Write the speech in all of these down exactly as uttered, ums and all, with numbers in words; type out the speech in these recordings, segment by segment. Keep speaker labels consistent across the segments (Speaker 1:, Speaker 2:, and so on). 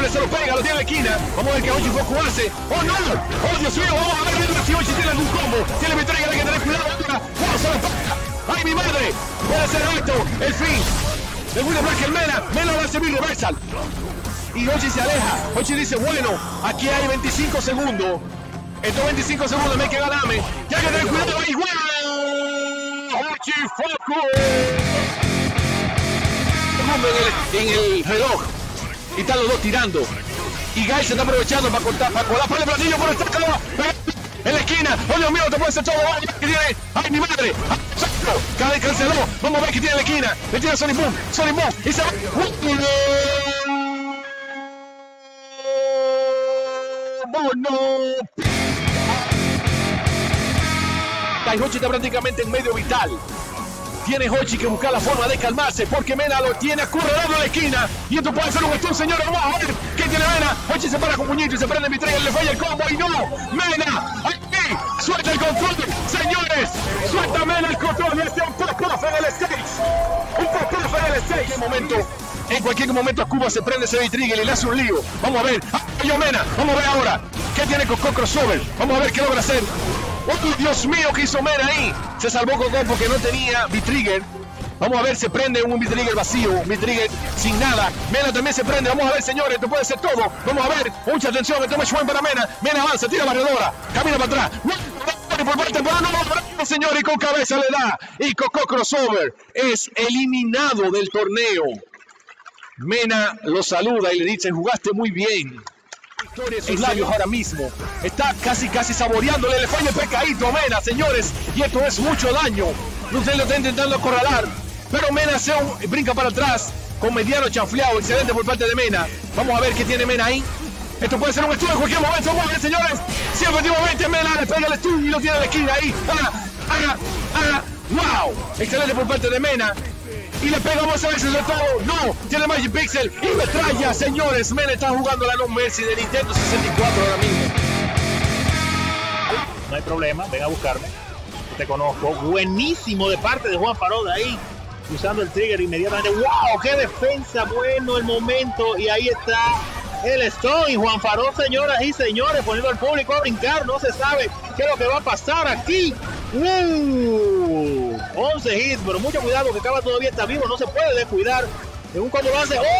Speaker 1: señores, se lo pega, lo tiene en la esquina. Vamos a ver qué Hochi Foku hace. ¡Oh, no! ¡Oh, Dios mío! Vamos a ver si Hochi tiene algún combo. Tiene Vitriger, hay que tener cuidado. ¡Wow! Se lo pega. ¡Ay, mi madre! Puede ser esto el fin de William Black. Mena, Mena va a hacer mi reversal. Y Hochi se aleja. Hochi dice, bueno, aquí hay veinticinco segundos. Estos veinticinco segundos me hay que ganarme. Ya hay que tener cuidado ahí. ¡Wow! Hochi Foku. En el, en el reloj. Y están los dos tirando. Y Guy se está aprovechando para cortar, para colar para el platillo, por estar en la esquina. ¡Oh, Dios mío! Te puede ser todo. ¡Ay, que tiene! ¡Ay, mi madre! Cada vez canceló. Vamos a ver qué tiene en la esquina. Le tira Sonic Boom. Sonic Boom. Y se va. ¡Oh, no! Hochi está prácticamente en medio vital. Tiene Hochi que buscar la forma de calmarse porque Mena lo tiene acorralado en la esquina. Y esto puede ser un stun, señores. Vamos a ver qué tiene Mena. Hochi se para con puñito y se prende mi trigger. Le falla el combo y no. Mena, aquí, suelta el control. Señores, suelta Mena el control. Este es un pop-off en el stage. Un pop-off en el stage. En, momento, en cualquier momento Cuba se prende ese trigger y le hace un lío. Vamos a ver. Yo Mena, vamos a ver ahora. ¿Qué tiene Coco Crossover? Vamos a ver qué logra hacer. ¡Oh, Dios mío! ¿Qué hizo Mena ahí? Se salvó Coco porque no tenía V-Trigger. Vamos a ver, se prende un V-Trigger vacío, un V-Trigger sin nada. Mena también se prende. Vamos a ver, señores, esto puede ser todo. Vamos a ver, mucha atención, esto es para Mena. Mena avanza, tira barredora, camina para atrás. Por parte, por no, señores, y con cabeza le da. Y Coco Crossover es eliminado del torneo. Mena lo saluda y le dice, jugaste muy bien. Victoria en sus labios ahora mismo. Está casi, casi saboreándole. Le falla el pecadito a Mena, señores. Y esto es mucho daño. Usted lo está intentando acorralar. Pero Mena se brinca para atrás con mediano chanfleado. Excelente por parte de Mena. Vamos a ver qué tiene Mena ahí. Esto puede ser un stun en cualquier momento. Vamos a ver, señores. Si efectivamente Mena le pega el stun y lo tiene en la esquina ahí. ¡Ah! ¡Ah! ¡Ah! ¡Wow! Excelente por parte de Mena. Y le pegamos a veces de todo. No, tiene Magic Pixel y metralla, señores. Mena está jugando la No Mercy de Nintendo sesenta y cuatro ahora mismo.
Speaker 2: No hay problema, ven a buscarme. Te conozco. Buenísimo de parte de Juan Farod ahí, usando el trigger inmediatamente. ¡Wow! ¡Qué defensa! Bueno el momento. Y ahí está el Stone. Y Juan Farod, señoras y señores, poniendo al público a brincar. No se sabe qué es lo que va a pasar aquí. Uh, once hits, pero mucho cuidado que Cava todavía está vivo, no se puede descuidar. Según como lo hace,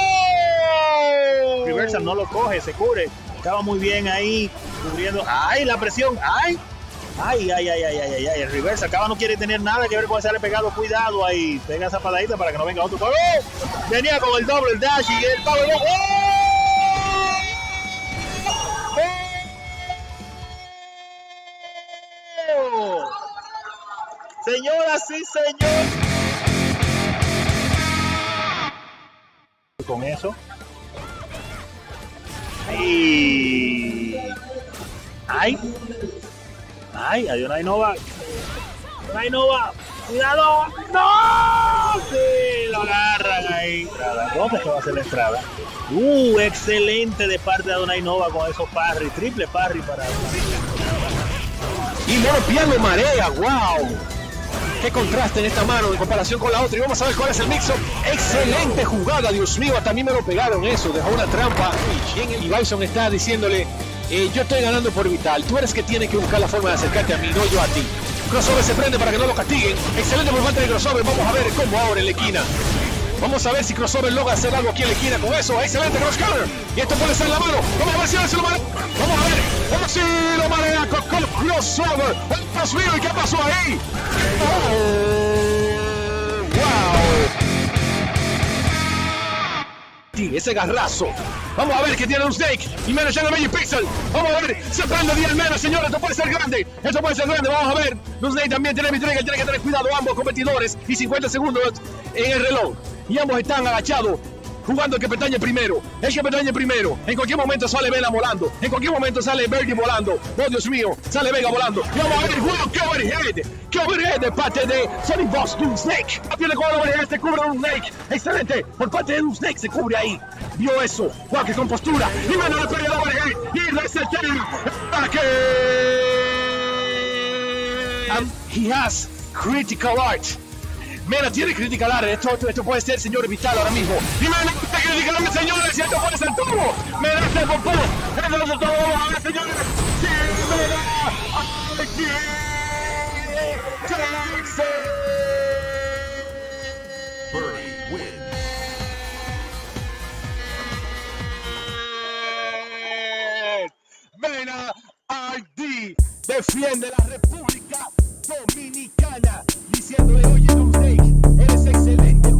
Speaker 2: ¡oh! Reversal no lo coge, se cubre. Cava muy bien ahí, cubriendo. ¡Ay, la presión! ¡Ay! ¡Ay, ay, ay, ay, ay, ay! El Reversal, Cava no quiere tener nada que ver con ese pegado. Cuidado ahí, pega esa patadita para que no venga otro. ¡Oh! Venía con el doble, el dash y el power. ¡Oh! Señoras y señores, con eso y ay, ay, adiós Nainova, Nainova, cuidado, no, sí, lo agarran ahí. ¿Dónde se va a hacer la entrada? Uh, excelente de parte de Nainova con esos parry, triple parry para
Speaker 1: y Mono Piano marea, wow. Qué contraste en esta mano en comparación con la otra. Y vamos a ver cuál es el mix-up. Excelente jugada, Dios mío. Hasta a mí me lo pegaron eso. Dejó una trampa. Y Bison está diciéndole, eh, yo estoy ganando por vital. Tú eres que tienes que buscar la forma de acercarte a mí, no yo a ti. Crossover se prende para que no lo castiguen. Excelente por parte de Crossover. Vamos a ver el combo ahora en la esquina. Vamos a ver si Crossover logra hacer algo aquí en la esquina con eso. Excelente cross counter. Y esto puede ser la mano. Vamos a ver si ahora se lo marea. Vamos a ver. Vamos si lo marea con, con Crossover. ¡Oh, Dios mío! ¿Y qué pasó ahí? Oh, wow. Sí, ese garrazo. Vamos a ver qué tiene un Snake. Y Mena llega Magic Pixel. Vamos a ver. Se prende Diez Mena, señores. Esto puede ser grande. Esto puede ser grande. Vamos a ver. Snake también tiene mi trigger. Tiene que tener cuidado ambos competidores. Y cincuenta segundos en el reloj. Y ambos están agachados, jugando el que pestañe primero. El que pestañe primero. En cualquier momento sale Vela volando. En cualquier momento sale Bergie volando. Oh, Dios mío. Sale Vega volando. Y vamos a ver. ¡Wow! ¡Qué overhead! ¡Qué overhead de parte de Sonic Boss! Doom Snake. Tiene con el overhead. Se cubre un Snake. Excelente. Por parte de Doom Snake se cubre ahí. Vio eso. ¡Wow! ¡Qué compostura! Y Mena le pega el overhead. Y resetea el ataque. Um, he has critical art. Mena tiene crítica larga. Esto, esto, esto puede ser señor vital ahora mismo. Y Mena está criticando, señores. Y esto puede ser todo. Mena se popó. Esto no es todo. A ver, señores. Sí, Mena. Aquí. Jackson.
Speaker 3: Birdie wins.
Speaker 1: Mena I D defiende la República Dominicana, diciéndole, oye, Don Jake, eres excelente.